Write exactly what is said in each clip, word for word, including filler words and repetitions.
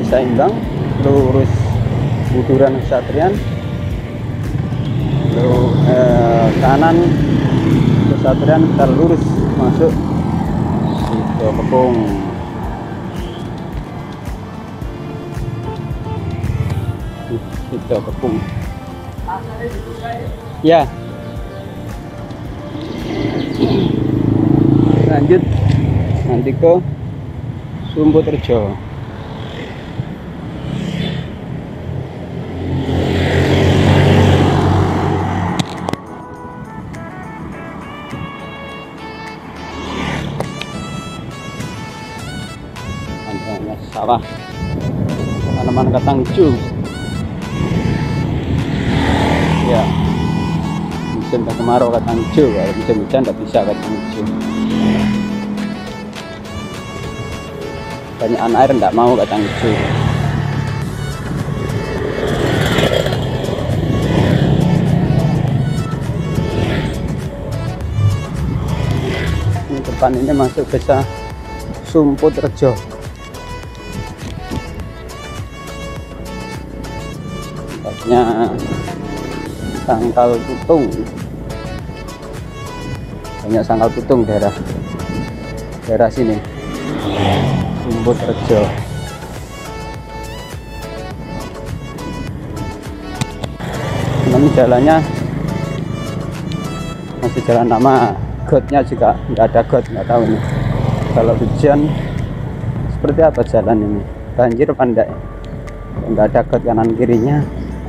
seimbang, lurus Buduran Kesatrian, lalu eh, kanan Kesatrian, kita lurus masuk Sido Kepung. Sido Kepung ya. Lanjut nanti ke Sumputrejo. Ada sawah, tanaman kacang hijau ya. Musim kemarau kacang hijau, kalau musim hujan tidak bisa kacang hijau. Banyakan air tidak mau kacang hijau. Ini depan ini masuk desa Sumputrejo. Tempatnya Sangkal Putung, banyak sangkal putung daerah daerah sini Sumputrejo. Ini jalannya masih jalan lama, gotnya juga nggak ada got, nggak tahu nih kalau hujan seperti apa jalan ini, banjir apa enggak, nggak ada got kanan kirinya,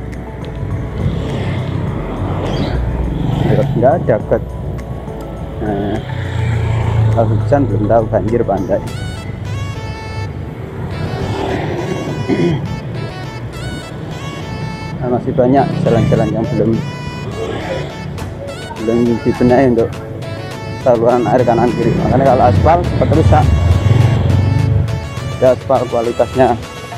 nggak ada got. Nah, kalau hujan belum tahu banjir apa enggak. Nah, masih banyak jalan-jalan yang belum belum dibenahi untuk saluran air kanan kiri. Makanya kalau aspal cepat rusak. Ya, aspal kualitasnya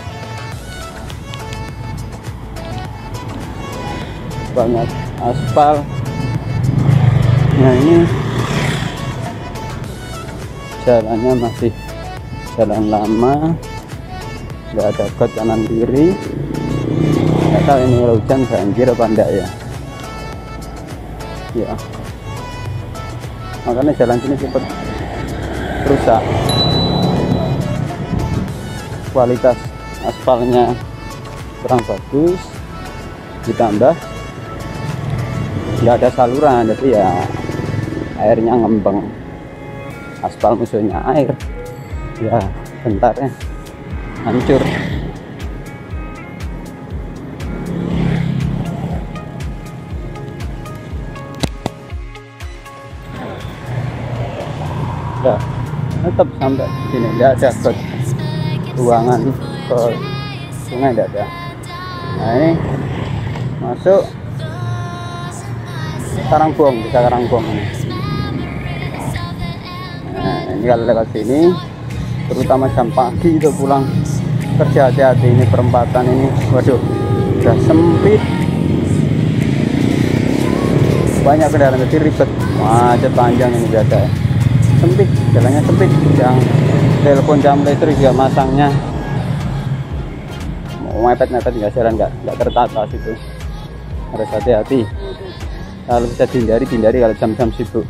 banyak aspal. Nah, ini jalannya masih jalan lama, nggak ada got kanan kiri. Nggak tahu ini kalau hujan banjir apa enggak ya. Ya, makanya jalan sini cepat rusak. Kualitas aspalnya kurang bagus, ditambah nggak ada saluran, jadi ya airnya ngembang. Aspal musuhnya air, ya bentar ya hancur. Ya, tetap sampai sini nggak ada got, ruangan ke sungai nggak ada. Nah, ini masuk Karangbuong, bisa Karangbuong ini. Nah, ini kalau lewat sini, terutama jam pagi itu pulang kerja, hati-hati ini perempatan ini, waduh, udah sempit, banyak kendaraan, jadi ribet, macet panjang ini biasa. Sempit, jalannya sempit, yang telepon jam listrik juga masangnya mau mepet-mepet, nggak jalan, nggak nggak tertata situ, harus hati-hati. Kalau bisa dihindari, dihindari kalau jam-jam sibuk.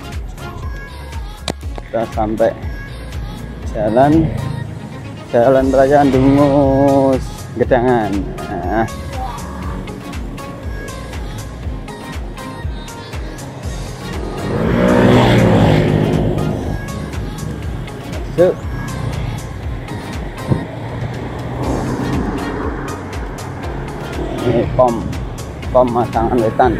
Kita sampai jalan jalan raya Dungus Gedangan. Nah, yuk. Ini pom pom Masangan Wetan.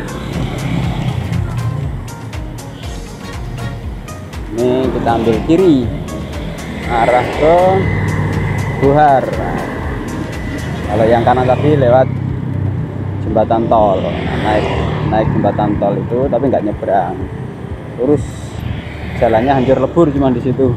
Ini kita ambil kiri arah ke Buhar. Kalau yang kanan tadi lewat jembatan tol, naik naik jembatan tol itu, tapi nggak nyebrang, terus jalannya hancur lebur cuma di situ.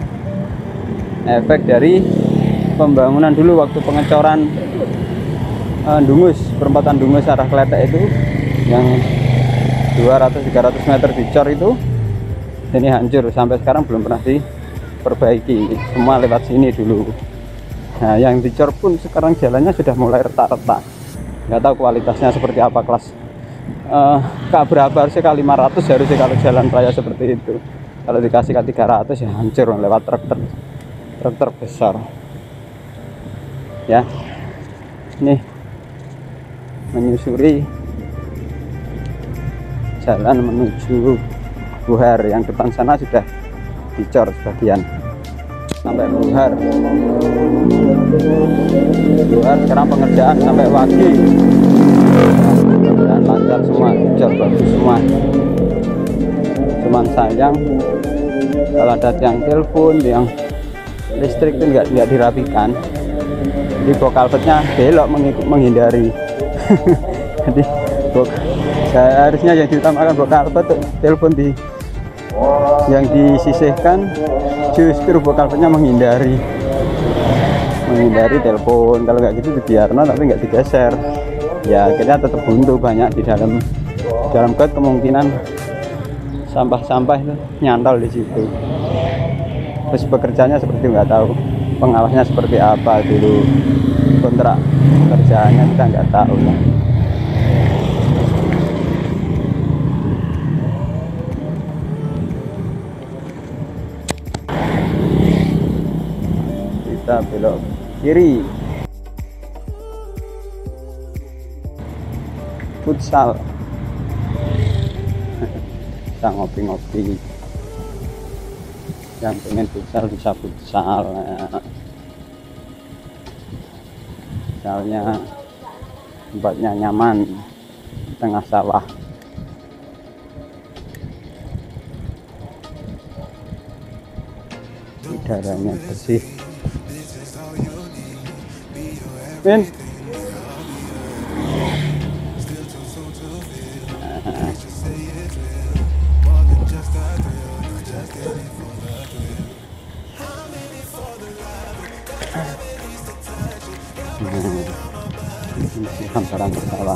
Efek dari pembangunan dulu waktu pengecoran uh, Dungus, perempatan Dungus arah Kletek itu yang dua ratus tiga ratus meter dicor itu, ini hancur sampai sekarang belum pernah diperbaiki. Semua lewat sini dulu. Nah, yang dicor pun sekarang jalannya sudah mulai retak-retak. Nggak tahu kualitasnya seperti apa, kelas uh, K berapa, harusnya K lima ratus harusnya kalau jalan raya seperti itu. Kalau dikasih K tiga ratus ya hancur lewat truk-truk truk-truk besar. Ya, nih menyusuri jalan menuju Buhar. Yang depan sana sudah dicor sebagian sampai Buhar. Buhar sekarang pengerjaan sampai Wagi. Mudah-mudahan lancar semua, dicor bagus semua. Cuman sayang kalau ada tiang telepon, tiang listrik itu nggak nggak dirapikan. Jadi box culvertnya belok mengikut menghindari. Jadi box, harusnya yang diutamakan box culvert, telepon di yang disisihkan, justru box culvertnya menghindari menghindari telepon. Kalau nggak gitu dibiarkan tapi nggak digeser, ya akhirnya tetap buntu banyak di dalam dalam got. Kemungkinan sampah-sampah itu nyantol di situ. Terus bekerjanya seperti nggak tahu, pengawasnya seperti apa dulu, kontrak kerjaannya kita nggak tahu lah. Kita belok kiri, futsal. Kita ngopi-ngopi, yang pengen futsal bisa futsal. Misalnya tempatnya nyaman di tengah sawah. Udaranya bersih. Min. Ini hamparan sawah.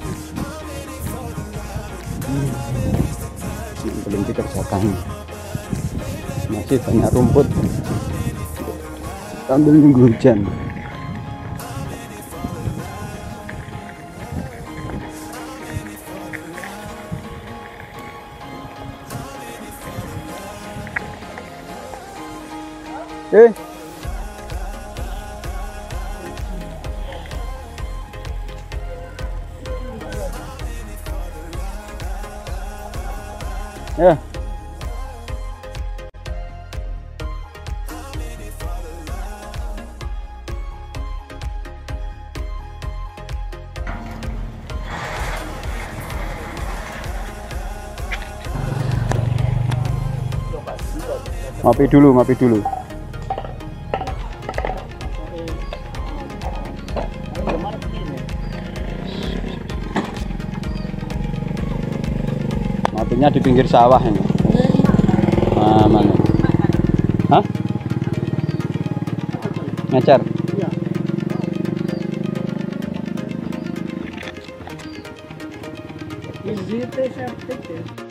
Ini belum dikerjakan. Masih banyak rumput. Sambil nunggu hujan. Eh. Ya. Ngopi dulu, ngopi dulu. Ngopinya di pinggir sawah ini. Ah, mana? Hah? Ngecer? Iya.